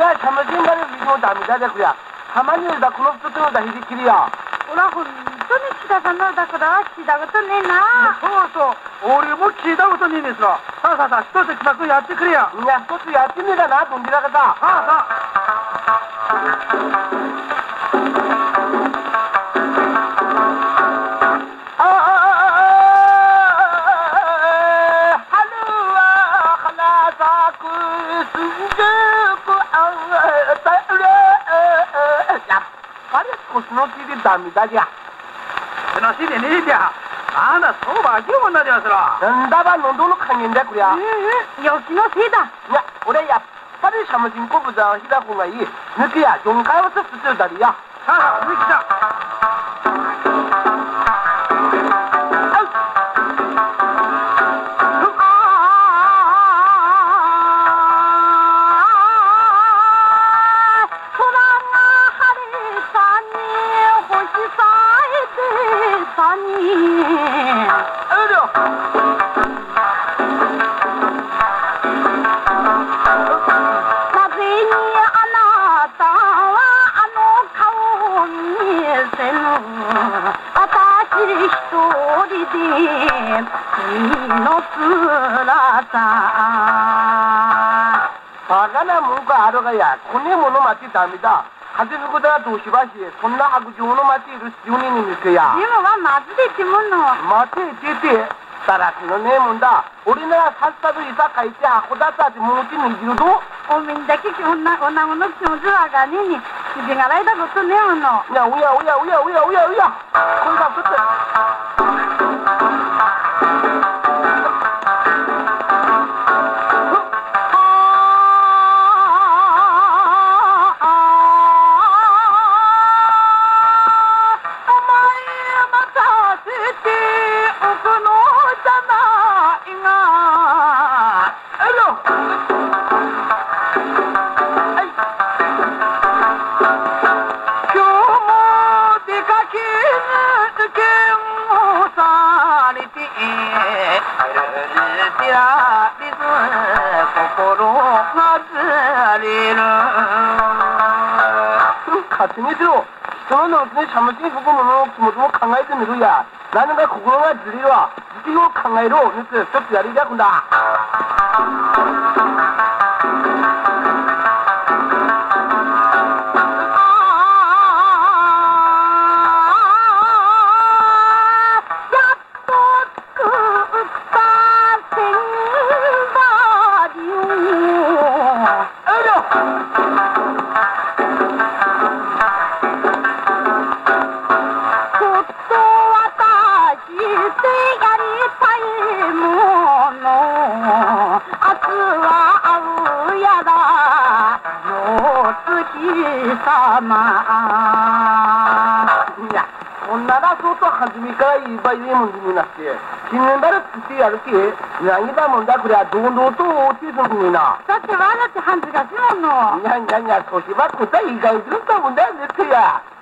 俺は참아진다는 위로 답니다, 그야. 가만히다 그놈도 다 히리키리야. 오라本当に聞いたのだから聞いたことねえな。 そうそう、俺も聞いたことねえんですよ。さあさあさあ、一つ企画やってくれや。 いや、一つやってみたな、どんじらかさ。 さあさ 답니다, 야. 그놈이 네 야. 아, 나 소바 기분 나졌어. 난다바 넌도는 강인데 그야. 여기는 세다. 야, 올해 야, 빨리 참아진 거보다 히다고가 이 느끼야 용가부터 쓰다리야. 자, 느끼자. 바가나 뭔가 알아가야 손에 뭐노 맞지 답니다. 가지고 그다 도시바시 손나 하고 좋은 맞지 이럴 수준이니 그야. 이모 와 맞지 지문노. 맞지 띠띠 따라서는 내 문다. 우리나라 살사도 이사 가있지 하고다 싸지 뭉치는 이유도 오민자키 오나오노 키우즈와가 아니니 지빙 알아이다 것도 내오노. 야 우야 거기가 붙어. 가슴이 들어. 저는 어떻게 잘못된 부분은 모두 강하게 듣는 거야. 나는 그 고구마가 들리와 이거 강하이로 그래서 저 자리가 군다. 야, 온나라 소또 한주미가 이바이 문제이나지. 지는다를 뜻이 알게 양이다 뭔다 그래. 노노도 어떻게 성공이나. 저때 와저때 한주가 심었노. 야, 소시바 그다 이가 들었다 본다 느트야.